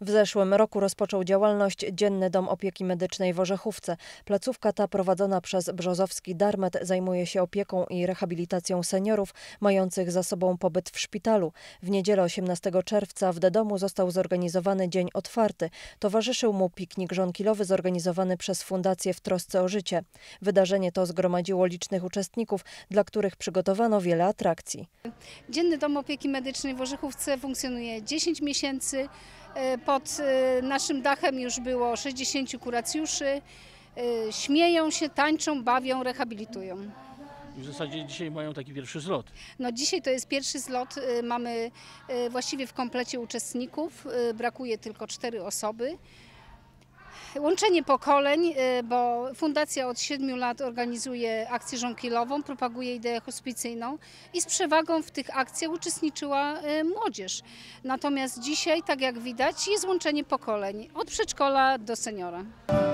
W zeszłym roku rozpoczął działalność Dzienny Dom Opieki Medycznej w Orzechówce. Placówka ta prowadzona przez Brzozowski Darmet zajmuje się opieką i rehabilitacją seniorów mających za sobą pobyt w szpitalu. W niedzielę 18 czerwca w domu został zorganizowany dzień otwarty. Towarzyszył mu piknik żonkilowy zorganizowany przez Fundację w trosce o życie. Wydarzenie to zgromadziło licznych uczestników, dla których przygotowano wiele atrakcji. Dzienny Dom Opieki Medycznej w Orzechówce funkcjonuje 10 miesięcy. Pod naszym dachem już było 60 kuracjuszy. Śmieją się, tańczą, bawią, rehabilitują. I w zasadzie dzisiaj mają taki pierwszy zlot. No dzisiaj to jest pierwszy zlot. Mamy właściwie w komplecie uczestników. Brakuje tylko 4 osoby. Łączenie pokoleń, bo Fundacja od 7 lat organizuje akcję żonkilową, propaguje ideę hospicyjną i z przewagą w tych akcjach uczestniczyła młodzież. Natomiast dzisiaj, tak jak widać, jest łączenie pokoleń, od przedszkola do seniora.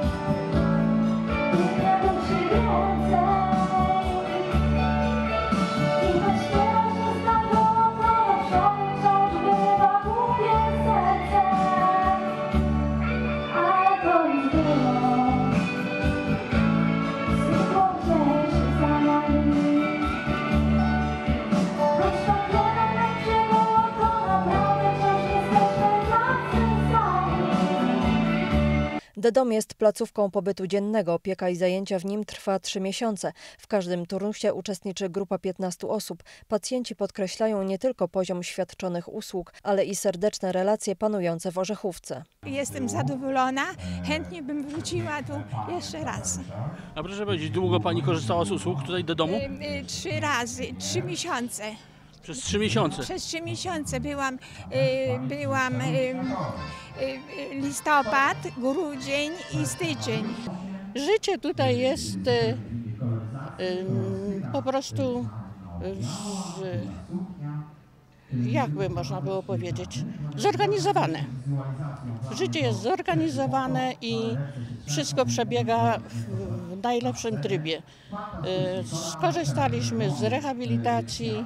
Dom jest placówką pobytu dziennego. Opieka i zajęcia w nim trwa 3 miesiące. W każdym turnusie uczestniczy grupa 15 osób. Pacjenci podkreślają nie tylko poziom świadczonych usług, ale i serdeczne relacje panujące w Orzechówce. Jestem zadowolona. Chętnie bym wróciła tu jeszcze raz. A proszę powiedzieć, długo pani korzystała z usług tutaj do domu? 3 razy, 3 miesiące. Przez 3 miesiące? Przez 3 miesiące byłam listopad, grudzień i styczeń. Życie tutaj jest po prostu, jakby można było powiedzieć, zorganizowane. Życie jest zorganizowane i wszystko przebiega w najlepszym trybie. Skorzystaliśmy z rehabilitacji,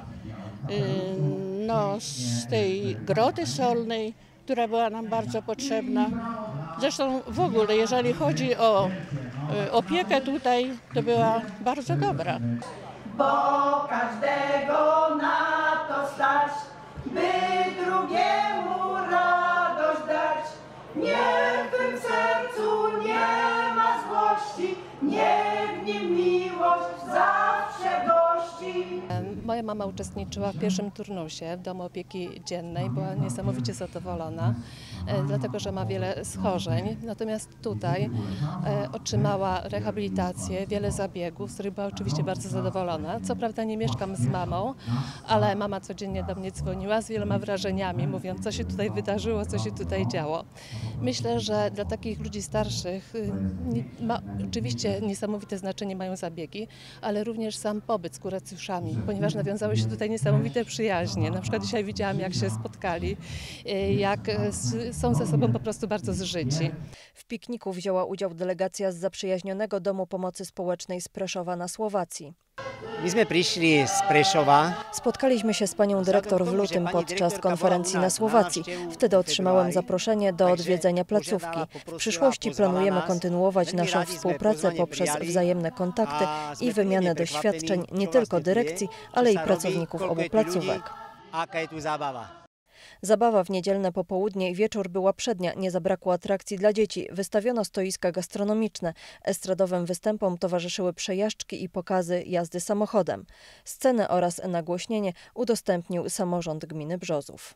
z tej grody solnej, która była nam bardzo potrzebna. Zresztą w ogóle, jeżeli chodzi o opiekę tutaj, to była bardzo dobra. Bo każdego na to stać, by drugiemu radość dać. Niech w tym sercu nie ma złości, niech w nim miłość zawsze gości. Moja mama uczestniczyła w pierwszym turnusie w Domu Opieki Dziennej, była niesamowicie zadowolona, dlatego że ma wiele schorzeń. Natomiast tutaj otrzymała rehabilitację, wiele zabiegów, z których była oczywiście bardzo zadowolona. Co prawda nie mieszkam z mamą, ale mama codziennie do mnie dzwoniła z wieloma wrażeniami, mówiąc, co się tutaj wydarzyło, co się tutaj działo. Myślę, że dla takich ludzi starszych oczywiście niesamowite znaczenie mają zabiegi, ale również sam pobyt z kuracjuszami, ponieważ nawiązały się tutaj niesamowite przyjaźnie. Na przykład dzisiaj widziałam, jak się spotkali, jak są ze sobą po prostu bardzo zżyci. W pikniku wzięła udział delegacja z zaprzyjaźnionego Domu Pomocy Społecznej z Preszowa na Słowacji. Myśmy przyszli z Preszowa. Spotkaliśmy się z panią dyrektor w lutym podczas konferencji na Słowacji. Wtedy otrzymałem zaproszenie do odwiedzenia placówki. W przyszłości planujemy kontynuować naszą współpracę poprzez wzajemne kontakty i wymianę doświadczeń nie tylko dyrekcji, ale i pracowników obu placówek. Zabawa w niedzielne popołudnie i wieczór była przednia, nie zabrakło atrakcji dla dzieci. Wystawiono stoiska gastronomiczne. Estradowym występom towarzyszyły przejażdżki i pokazy jazdy samochodem. Scenę oraz nagłośnienie udostępnił samorząd gminy Brzozów.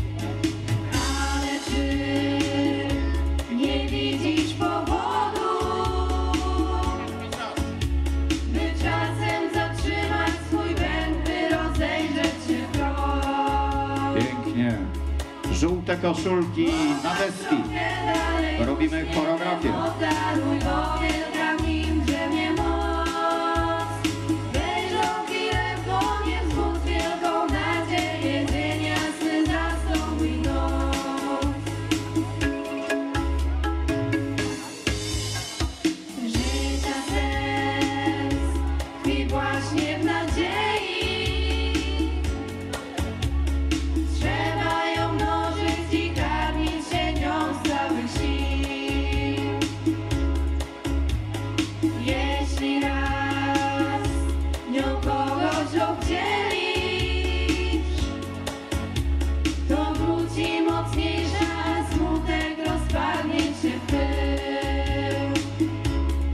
Żółte koszulki na deski. Robimy choreografię. Trzeba ją mnożyć i karmić się nią. szczęśliwy.